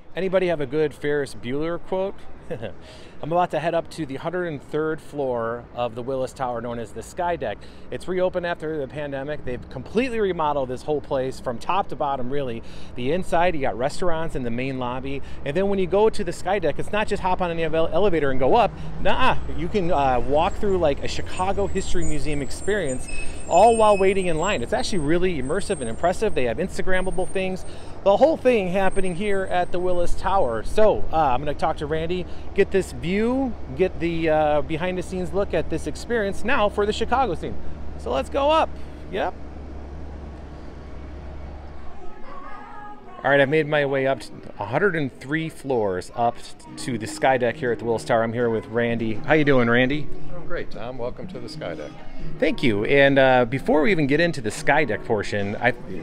Anybody have a good Ferris Bueller quote? I'm about to head up to the 103rd floor of the Willis Tower, known as the Skydeck. It's reopened after the pandemic. They've completely remodeled this whole place from top to bottom, really. The inside, you got restaurants in the main lobby. And then when you go to the Skydeck, it's not just hop on an elevator and go up. Nah, you can walk through like a Chicago History Museum experience, all while waiting in line. It's actually really immersive and impressive. They have Instagrammable things. The whole thing happening here at the Willis Tower. So I'm gonna talk to Randy, get this view, get the behind the scenes look at this experience now for the Chicago scene. So let's go up. Yep. All right, I've made my way up 103 floors up to the Skydeck here at the Willis Tower. I'm here with Randy. How you doing, Randy? Oh, great, Tom. Welcome to the Skydeck. Thank you. And before we even get into the Skydeck portion,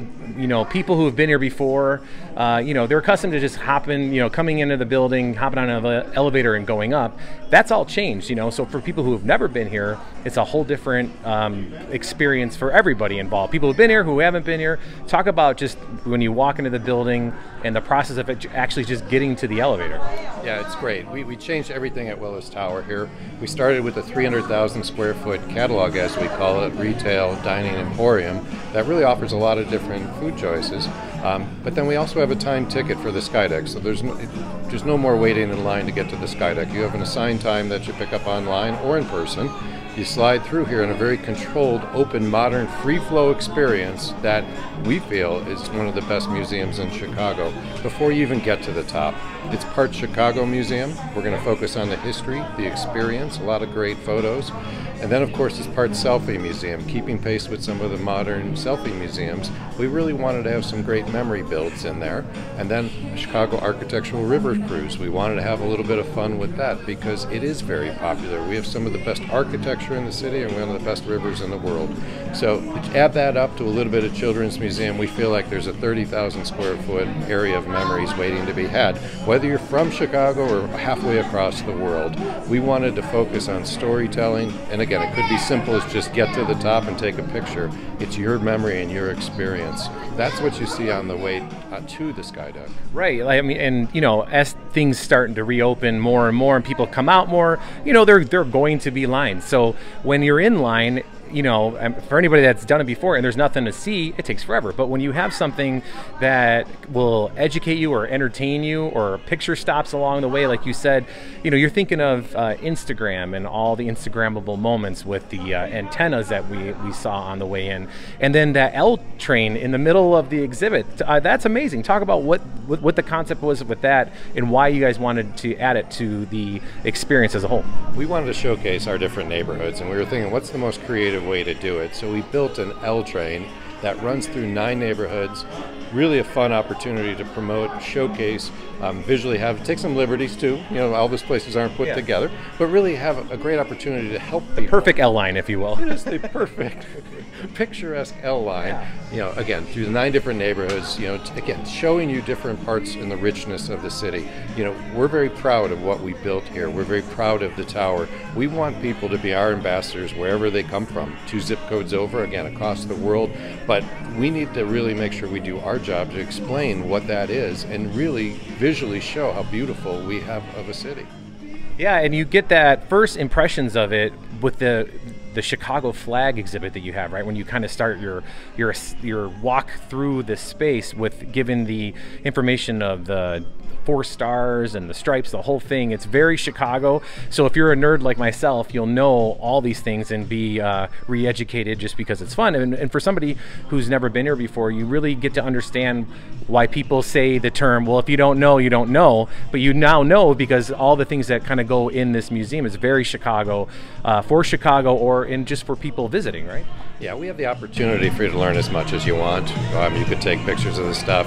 people who have been here before, they're accustomed to just hopping, coming into the building, hopping on an elevator and going up. That's all changed, So for people who have never been here, it's a whole different experience for everybody involved. People who've been here, who haven't been here. Talk about just when you walk into the building and the process of it actually just getting to the elevator. Yeah, it's great. We changed everything at Willis Tower here. We started with a 300,000 square foot catalog, as we call it, retail dining emporium that really offers a lot of different food choices. But then we also have a time ticket for the Skydeck, so there's no more waiting in line to get to the Skydeck. You have an assigned time that you pick up online or in person. You slide through here in a very controlled, open, modern, free-flow experience that we feel is one of the best museums in Chicago before you even get to the top. It's part Chicago Museum. We're going to focus on the history, the experience, a lot of great photos. And then, of course, it's part Selfie Museum, keeping pace with some of the modern selfie museums. We really wanted to have some great memory builds in there. And then Chicago Architectural River Cruise. We wanted to have a little bit of fun with that because it is very popular. We have some of the best architecture in the city and one of the best rivers in the world. So add that up to a little bit of Children's Museum, we feel like there's a 30,000 square foot area of memories waiting to be had. Whether you're from Chicago or halfway across the world, we wanted to focus on storytelling. And again, it could be simple as just get to the top and take a picture. It's your memory and your experience. That's what you see on the way to the Skydeck. Right. I mean, and as things starting to reopen more and more, and people come out more, they're going to be lines. So when you're in line, for anybody that's done it before and there's nothing to see, it takes forever. But when you have something that will educate you or entertain you, or picture stops along the way, like you said, you're thinking of Instagram and all the Instagrammable moments with the antennas that we saw on the way in, and then that L train in the middle of the exhibit. That's amazing. Talk about what the concept was with that and why you guys wanted to add it to the experience as a whole. We wanted to showcase our different neighborhoods, and we were thinking, what's the most creative way to do it? So we built an L train that runs through 9 neighborhoods. Really a fun opportunity to promote, showcase, visually take some liberties too. All those places aren't put together, but really have a great opportunity to help people. The perfect L line, if you will. It is the perfect, picturesque L line. Again, through the 9 different neighborhoods. Again, showing you different parts in the richness of the city. We're very proud of what we built here. We're very proud of the tower. We want people to be our ambassadors wherever they come from. 2 zip codes over, again, across the world. But we need to really make sure we do our job to explain what that is and really visually show how beautiful we have of a city. Yeah, and you get that first impressions of it with the Chicago flag exhibit that you have, right? When you kind of start your walk through the space with giving the information of the 4 stars and the stripes, the whole thing. It's very Chicago. So if you're a nerd like myself, you'll know all these things and be re-educated just because it's fun. And for somebody who's never been here before, you really get to understand why people say the term, well, if you don't know, you don't know. But you now know because all the things that kind of go in this museum is very Chicago, for Chicago, or just for people visiting, right? Yeah, we have the opportunity for you to learn as much as you want. You could take pictures of the stuff.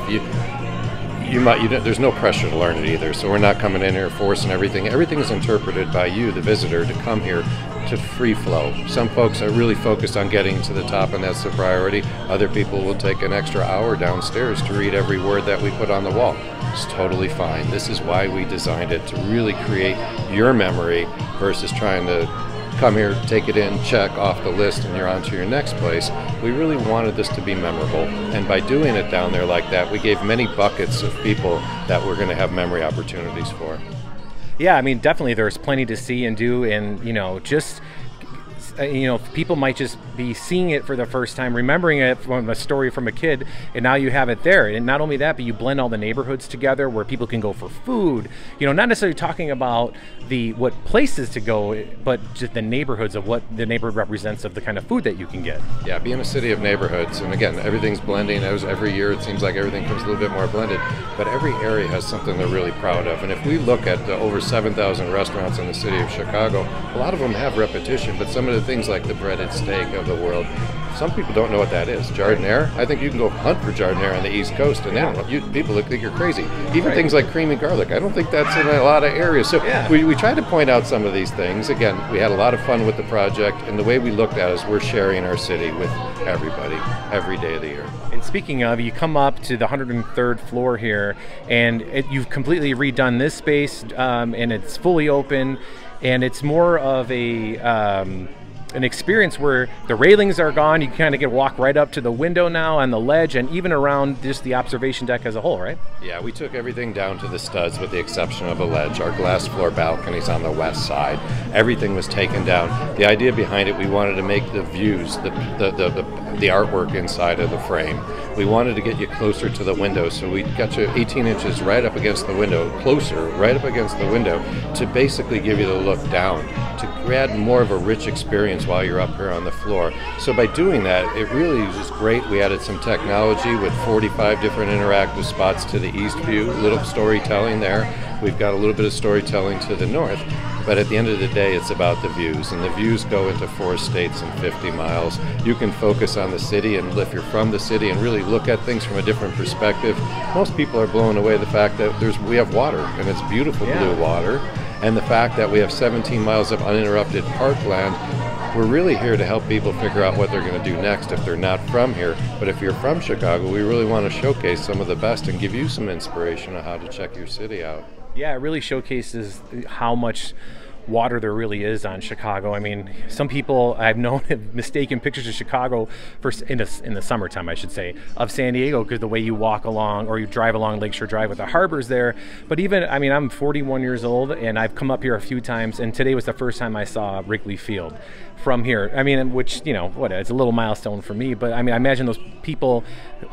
There's no pressure to learn it either, so we're not coming in here forcing everything. Everything is interpreted by you, the visitor, to come here to free flow. Some folks are really focused on getting to the top, and that's the priority. Other people will take an extra hour downstairs to read every word that we put on the wall. It's totally fine. This is why we designed it, to really create your memory versus trying to come here, take it in, check off the list, and you're on to your next place. We really wanted this to be memorable, and by doing it down there like that, we gave many buckets of people that we're going to have memory opportunities for. Yeah, I mean, definitely there's plenty to see and do, and just people might just be seeing it for the first time, remembering it from a story from a kid, and now you have it there. And not only that, but you blend all the neighborhoods together where people can go for food. Not necessarily talking about what places to go, but just the neighborhoods of what the neighborhood represents of the kind of food that you can get. Yeah, being a city of neighborhoods, and again, everything's blending. Every year it seems like everything comes a little bit more blended, but every area has something they're really proud of. And if we look at the over 7,000 restaurants in the city of Chicago, a lot of them have repetition, but some of the things like the breaded steak of the world, some people don't know what that is. Jardiniere, I think you can go hunt for jardiniere on the East Coast, and people look like you're crazy. Even things like creamy garlic, I don't think that's in a lot of areas. So we try to point out some of these things. Again, we had a lot of fun with the project, and the way we looked at it is we're sharing our city with everybody every day of the year. And speaking of, you come up to the 103rd floor here, and you've completely redone this space, and it's fully open, and it's more of an experience where the railings are gone. You kind of get walk right up to the window now on the ledge, and even around just the observation deck as a whole, right? Yeah, we took everything down to the studs with the exception of a ledge. Our glass floor balconies on the west side, everything was taken down. The idea behind it, we wanted to make the views, the artwork inside of the frame. We wanted to get you closer to the window, so we got you 18 inches right up against the window, closer, right up against the window, to basically give you the look down, to add more of a rich experience while you're up here on the floor. So by doing that, it really was just great. We added some technology with 45 different interactive spots to the east view, a little storytelling there. We've got a little bit of storytelling to the north. But at the end of the day, it's about the views, and the views go into 4 states and 50 miles. You can focus on the city, and if you're from the city, and really look at things from a different perspective. Most people are blown away the fact that we have water, and it's beautiful blue water, and the fact that we have 17 miles of uninterrupted parkland. We're really here to help people figure out what they're going to do next if they're not from here. But if you're from Chicago, we really want to showcase some of the best and give you some inspiration on how to check your city out. Yeah, it really showcases how much water there really is on Chicago. I mean, some people I've known have mistaken pictures of Chicago for in the summertime, I should say, of San Diego, because the way you walk along or you drive along Lakeshore Drive with the harbors there. But even, I mean, I'm 41 years old, and I've come up here a few times, and today was the first time I saw Wrigley Field from here. I mean, which, it's a little milestone for me, but I mean, I imagine those people,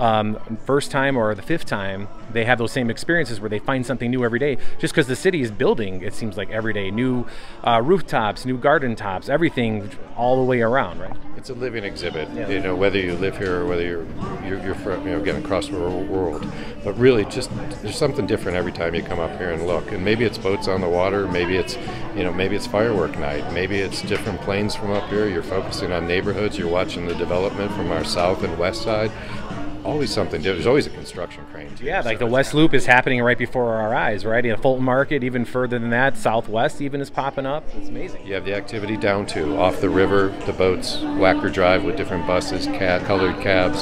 first time or the fifth time, they have those same experiences where they find something new every day, just because the city is building, it seems like every day, new rooftops, new garden tops, everything all the way around, right? It's a living exhibit, whether you live here or whether you're from, getting across the world. But really, just there's something different every time you come up here and look. And maybe it's boats on the water, maybe it's firework night, maybe it's different planes from up here. You're focusing on neighborhoods. You're watching the development from our south and west side. Always something different. There's always a construction crane too. Yeah, like the West Loop is happening right before our eyes, right? In Fulton Market, even further than that, Southwest even is popping up. It's amazing. You have the activity down too, off the river, the boats, Wacker Drive with different buses, colored cabs.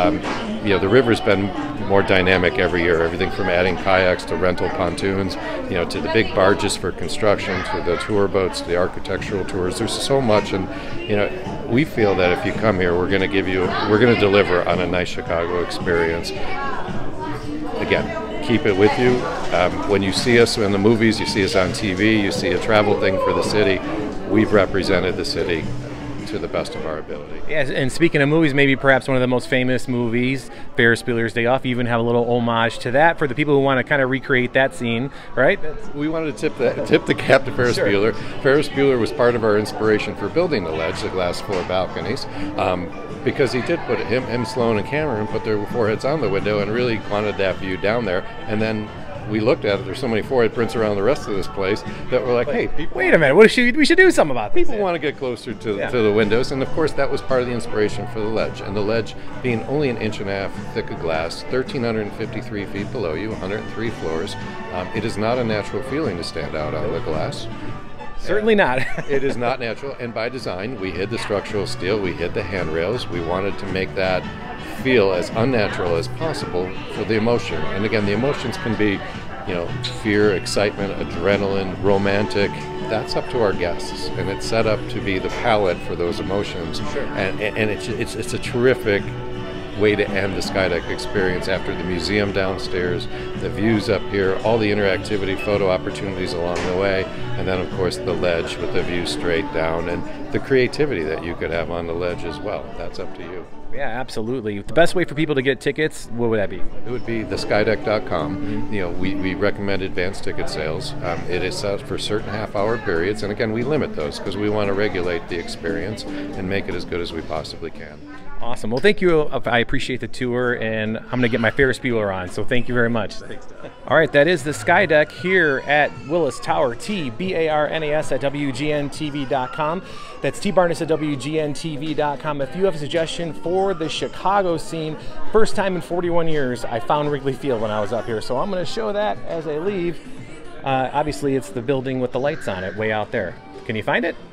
The river's been more dynamic every year. Everything from adding kayaks to rental pontoons, to the big barges for construction, to the tour boats, to the architectural tours. There's so much, and we feel that if you come here, we're going to deliver on a nice Chicago experience. Again, keep it with you. When you see us in the movies, you see us on TV, you see a travel thing for the city, we've represented the city to the best of our ability. Yeah, and speaking of movies, maybe perhaps one of the most famous movies, Ferris Bueller's Day Off, you even have a little homage to that for the people who want to kind of recreate that scene, right? We wanted to tip the cap to Ferris Bueller. Ferris Bueller was part of our inspiration for building the ledge, the glass floor balconies, because he did put him, Sloan, and Cameron put their foreheads on the window and really wanted that view down there. And then we looked at it, there's so many forehead prints around the rest of this place that we're like, hey, people, wait a minute, we should do something about this. People want to get closer to the windows, and of course that was part of the inspiration for the ledge. And the ledge being only 1.5 inches thick of glass, 1,353 feet below you, 103 floors, it is not a natural feeling to stand out on the glass. Certainly not. It is not natural, and by design, we hid the structural steel, we hid the handrails. We wanted to make that feel as unnatural as possible for the emotion. And again, the emotions can be, fear, excitement, adrenaline, romantic, that's up to our guests, and it's set up to be the palette for those emotions. Sure. And it's a terrific way to end the Skydeck experience after the museum downstairs, the views up here, all the interactivity, photo opportunities along the way, and then of course the ledge with the view straight down and the creativity that you could have on the ledge as well. That's up to you. Yeah, absolutely. The best way for people to get tickets, what would that be? It would be theskydeck.com. You know, we recommend advanced ticket sales. It is set for certain half-hour periods, and again, we limit those because we want to regulate the experience and make it as good as we possibly can. Awesome. Well, thank you. I appreciate the tour, and I'm going to get my Ferris Bueller on, so thank you very much. Thanks. All right, that is the Skydeck here at Willis Tower, TBARNAS at WGNTV.com. That's TBarness at WGNTV.com. If you have a suggestion for the Chicago scene, first time in 41 years, I found Wrigley Field when I was up here, so I'm going to show that as I leave. Obviously, it's the building with the lights on it way out there. Can you find it?